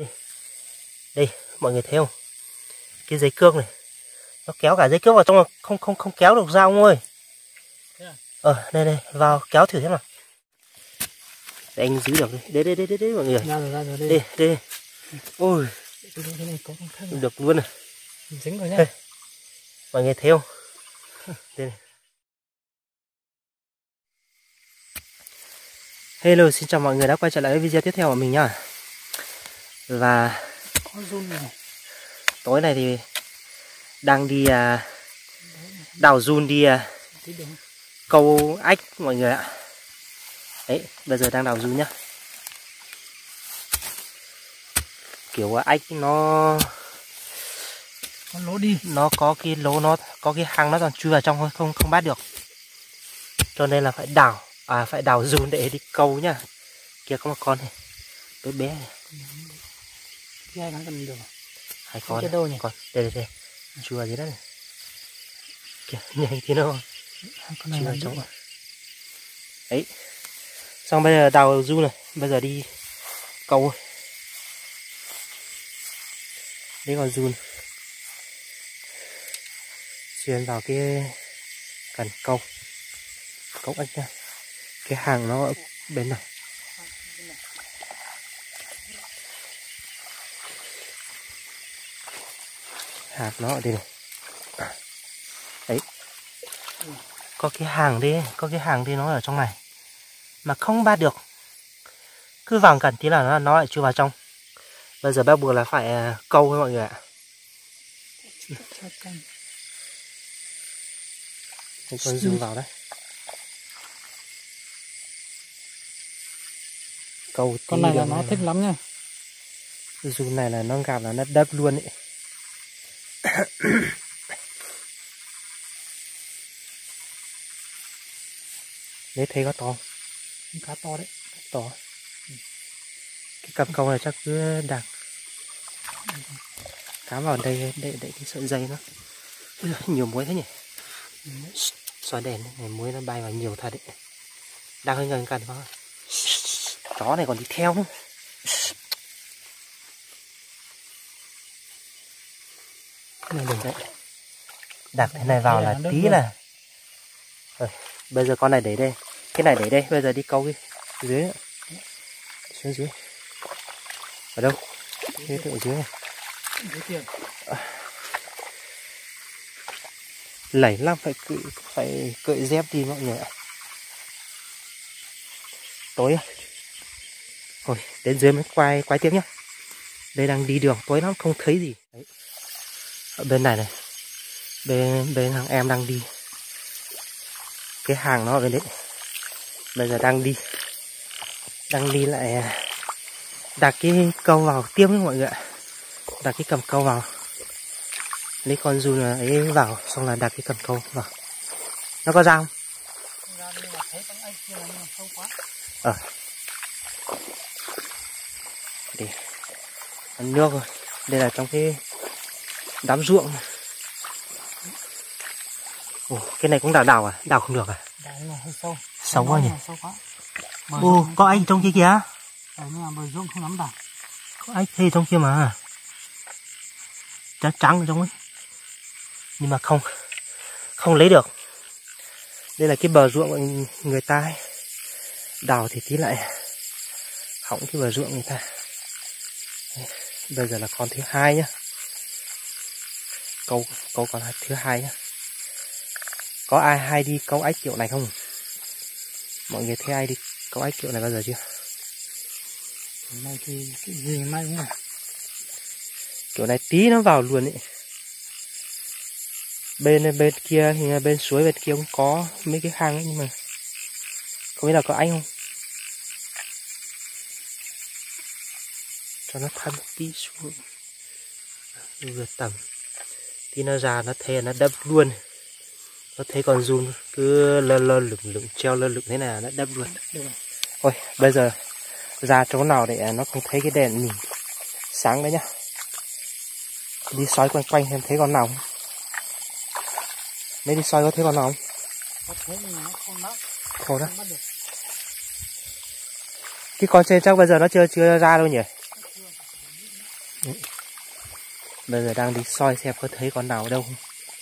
Đây mọi người thấy không? Cái dây cương này nó kéo cả dây cương vào trong là không kéo được ra ông ơi. Đây vào kéo thử xem nào. Để anh giữ được đây mọi người. Ra rồi Đây. Ôi. Cái này có được luôn này. Dính rồi nhá. Mọi người thấy không? Đây này. Hello, xin chào mọi người đã quay trở lại với video tiếp theo của mình nhá. Và có run này. Tối này thì đang đi đào giun đi câu ếch mọi người ạ. Đấy, bây giờ đang đào giun nhá. Kiểu ếch nó lỗ đi, nó có cái lỗ, nó có cái hang, nó toàn chui vào trong thôi, không bắt được. Cho nên là phải đào giun để đi câu nhá. Kia có một con này, bé này. Hai con cần được. Hai con đâu nhỉ? Con đây chui vào dưới đất này. Kìa, nhanh thế nào? Chui vào trong. Đấy. Xong bây giờ đào giun này, bây giờ đi câu. Đấy con giun. Xuyên vào cái cần câu ếch nha. Cái hàng nó ở bên này. Hạt nó ở đây này. Đấy. Có cái hàng đi, nó ở trong này mà không bắt được. Cứ vàng cẩn tí là nó lại chui vào trong. Bây giờ bắt buộc là phải câu với mọi người ạ. Con giun vào đấy. Câu con này là nó thích lắm nha. Giun này là nó gặp là nó đập luôn ấy. Đấy, thấy có to. Cá to đấy. To. Cái cặp câu này chắc cứ đặt cám vào đây để cái sợi dây nó. Nhiều muối thế nhỉ. Xóa đèn này, muối nó bay vào nhiều thật đấy. Đang hơi gần cần vào. Chó này còn đi theo nữa. Này đừng đấy. Đặt cái này vào là tí là. Rồi, bây giờ con này để đây. Cái này để đây, bây giờ đi câu cái dưới nữa. Xuống dưới. Ở đâu? Cái ở dưới này. Lẩy lắm, phải cởi dép đi mọi người ạ. Tối à? Rồi, đến dưới mới quay tiếp nhá. Đây đang đi đường tối lắm không thấy gì. Đấy. Ở bên này này. Bên thằng em đang đi. Cái hàng nó ở bên đấy. Bây giờ đang đi lại đặt cái câu vào tiếp với mọi người ạ. Đặt cái cầm câu vào. Lấy con giun ấy vào, xong là đặt cái cầm câu vào. Nó có ra không? Để ăn nước rồi. Đây là trong cái đám ruộng này. Ồ, cái này cũng đào à? Đào không được à? Hơi sâu. Sâu quá nhỉ? Ồ, có anh trong kia kìa. Nhưng mà bờ ruộng không lắm đào. Có ếch thế trong kia mà. Trắng ở trong ấy. Nhưng mà không lấy được. Đây là cái bờ ruộng người ta ấy. Đào thì tí lại hỏng cái bờ ruộng người ta. Đây, bây giờ là con thứ hai nhá. Câu con thứ hai nhá. Có ai hay đi câu ếch kiểu này không? Mọi người thấy ai đi câu ếch kiểu này bao giờ chưa? Này thì cái gì may nhá. Kiểu này tí nó vào luôn ấy. Bên kia thì bên suối bên kia cũng có mấy cái hang ấy, nhưng mà không biết là có anh không. Cho nó thăm tí xuống. Vừa tầm tí nó ra nó thấy nó đập luôn. Nó thấy con giun cứ lơ lửng treo lơ lửng thế này nó đập luôn. Thôi bây giờ ra chỗ nào để nó không thấy cái đèn nhìn sáng đấy nhá. Đi soi quanh xem thấy con nào không. Mấy đi soi có thấy con nào không? Có thấy nhưng mà nó không bắt. Khổ đó. Cái con trên chắc bây giờ nó chưa ra đâu nhỉ? Bây giờ đang đi soi xem có thấy con nào ở đâu không.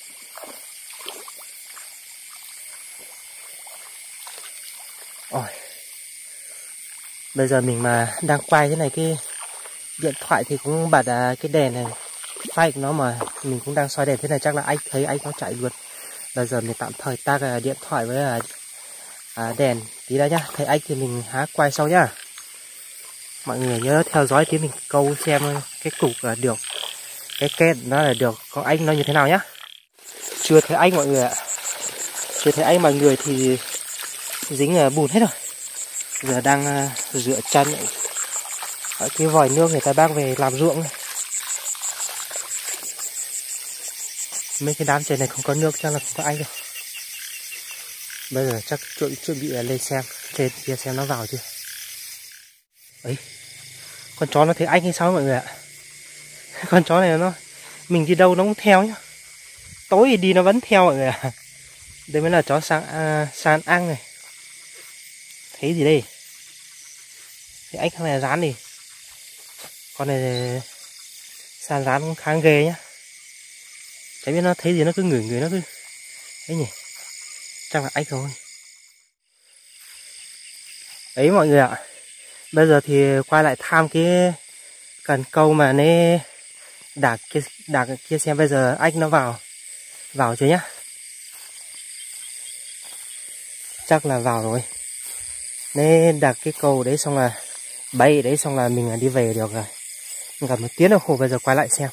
Ôi, bây giờ mình mà đang quay thế này, cái điện thoại thì cũng bật cái đèn này phay của nó, mà mình cũng đang soi đèn thế này chắc là anh thấy anh nó chạy luôn. Bây giờ mình tạm thời tag điện thoại với đèn tí đã nhá. Thấy anh thì mình há quay sau nhá. Mọi người nhớ theo dõi tí mình câu xem cái cục là được, cái két nó là được, còn anh nó như thế nào nhá. Chưa thấy anh mọi người ạ. Chưa thấy anh mọi người thì dính bùn hết rồi. Giờ đang rửa chân ở cái vòi nước người ta bác về làm ruộng này. Mấy cái đám trên này không có nước chắc là không có anh đâu. Bây giờ chắc chuẩn bị lên xem trên kia xem nó vào chưa. Ấy, con chó nó thấy anh hay sao mọi người ạ. Con chó này nó mình đi đâu nó cũng theo nhá. Tối thì đi nó vẫn theo mọi người ạ. Đây mới là chó san ăn này. Thấy gì đây? Thì anh thằng này rán đi. Con này san rán cũng khá ghê nhá. Chả biết nó thấy gì nó cứ ngửi nó cứ ấy nhỉ. Chắc là anh rồi. Ấy mọi người ạ. Bây giờ thì quay lại thăm cái cần câu mà nê đạc kia xem bây giờ anh nó vào chưa nhá. Chắc là vào rồi. Nên đặt cái cầu đấy xong là bay đấy xong là mình đi về được rồi. Gần 1 tiếng đồng hồ bây giờ quay lại xem.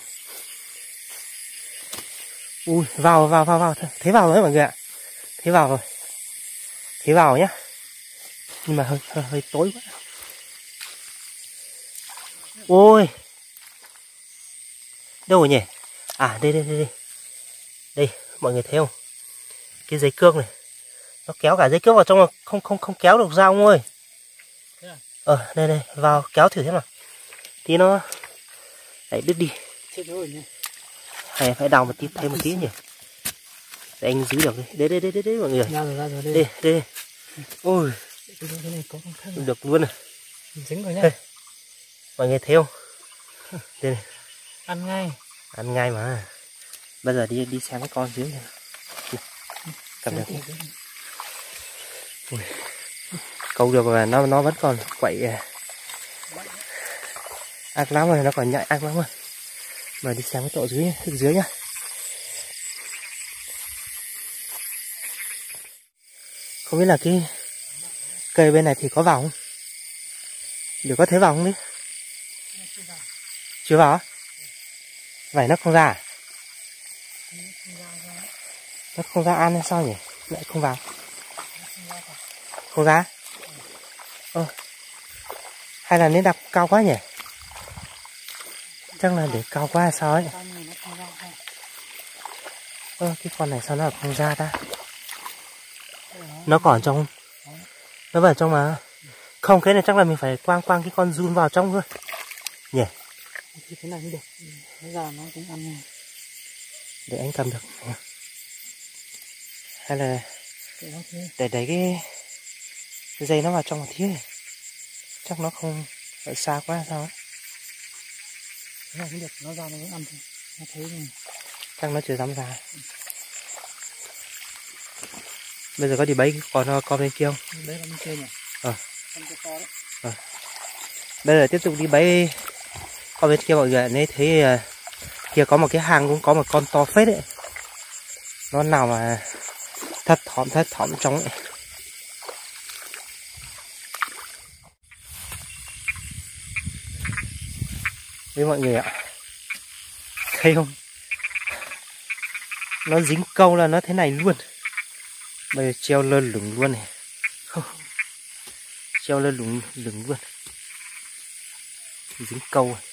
Ui, vào. Thấy vào rồi mọi người ạ. Thấy vào rồi. Thấy vào nhá. Nhưng mà hơi tối quá. Ôi. Đâu rồi nhỉ? À đây. Đây, mọi người thấy không? Cái dây cương này. Nó kéo cả dây cước vào trong mà không kéo được ra ông ơi. Đây vào kéo thử xem nào. Tí nó đấy đứt đi. Hay phải đào một tí thêm một tí nhỉ. Để anh giữ được đi. Đấy mọi người. Đây. Ôi. Được luôn này. Dính rồi nhá. Mọi người thấy không? Đây này. Ăn ngay mà. Bây giờ đi xem cái con dưới này. Cầm được. Ui. Câu được mà nó vẫn còn quậy ác lắm rồi, nó còn nhạy ác lắm rồi. Mà đi xem cái tổ dưới nhá. Không biết là cái cây bên này thì có vào không? Được có thấy vào không đấy? Chưa vào á? Vậy nó không ra à? Nó không ra ăn hay sao nhỉ? Lại không vào. Không ra? Hay là nên đặt cao quá nhỉ? Chắc là để cao quá hay sao ấy. Cái con này sao nó không ra ta? Nó còn trong. Nó vào trong mà. Không, cái này chắc là mình phải quang cái con giun vào trong thôi. Nhỉ? Thế này mới được. Nó ra nó cũng ăn này. Để anh cầm được. Hay là để đẩy cái dây nó vào trong một tí này. Chắc nó không ở xa quá sao ấy. Thế này cũng được, nó ra nó vẫn ăn thôi. Nó thấy rồi. Chắc nó chưa dám ra. Bây giờ có đi bấy con bên kia không? Đấy là bên kia nhỉ? Con kia to đấy. Bây giờ tiếp tục đi bấy con bên kia mọi người. Nếu thấy kia có một cái hang cũng có một con to phết đấy. Nó nào mà thấp thỏm trong ấy. Với mọi người ạ. Thấy không? Nó dính câu là nó thế này luôn. Bây giờ treo lơ lửng luôn này. Treo lơ lửng luôn. Dính câu này.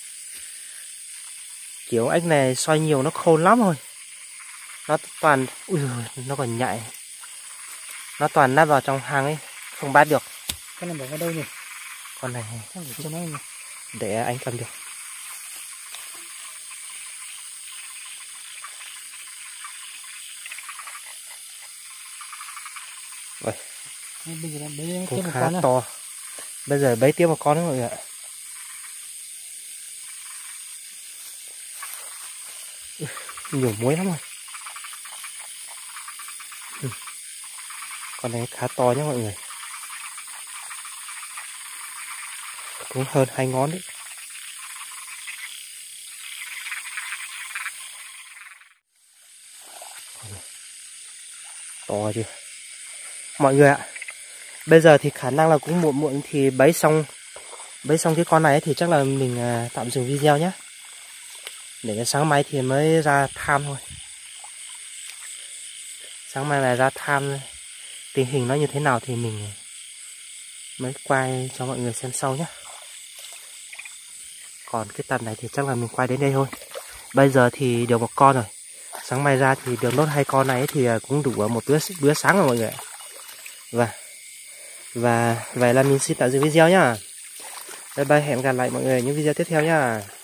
Kiểu anh này soi nhiều nó khô lắm rồi. Nó toàn. Ui giời, nó còn nhạy. Nó toàn nắp vào trong hang ấy. Không bắt được. Con này bỏ vào đâu nhỉ? Con này không để cho nó nhỉ? để anh cầm được. Rồi. Bây giờ bấy Cũng tiếp một khá con nữa. to. Bây giờ bấy tiếp một con nữa mọi người ạ. Nhiều muối lắm rồi. Con này khá to nhá mọi người, cũng hơn 2 ngón đấy. To chưa mọi người ạ. Bây giờ thì khả năng là cũng muộn muộn thì bấy xong cái con này thì chắc là mình tạm dừng video nhé, để sáng mai thì mới ra tham thôi. Sáng mai là ra tham tình hình nó như thế nào thì mình mới quay cho mọi người xem sau nhé. Còn cái tầm này thì chắc là mình quay đến đây thôi. Bây giờ thì được 1 con rồi, sáng mai ra thì được nốt 2 con này thì cũng đủ một bữa sáng rồi mọi người. Và vậy là mình xin tạm dừng video nhá. Bye bye, hẹn gặp lại mọi người những video tiếp theo nhá.